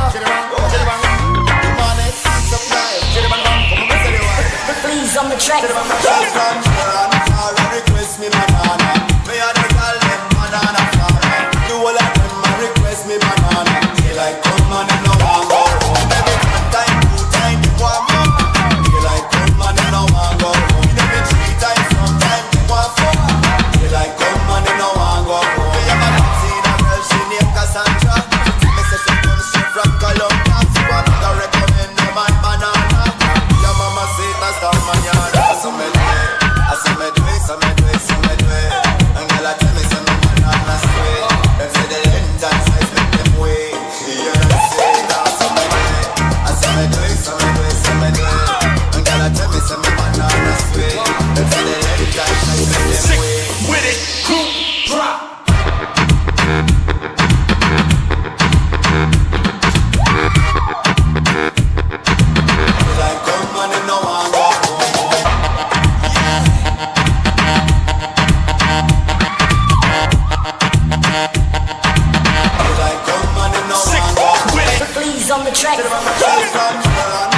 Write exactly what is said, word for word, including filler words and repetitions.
Please on the track. Request me banana. Me and the girl them banana flower. Do all of them a request me banana. They like come on and no one go home. Every one time, two time, you want more. They like come on and no one go home. Every three times, sometime you want four. They like come on and no one go home. Me have a seen a girl, she named Cassandra. Me say she comes straight from Colombia. She want to recommend me my banana. Your mama say that's the manana. So me do it, I say me do it, so me do it, so me do it. And girl I tell me say me banana sweet. Them say the length and size make them wait. Yeah, them say that, so me do it. I say me do it, so me do it, so me do it. And girl I tell me say me banana sweet. Them say the length and size make them Sick wait. with it, crew drop. Like come on and no one go home. Like come on and no one go home. Please on the track. From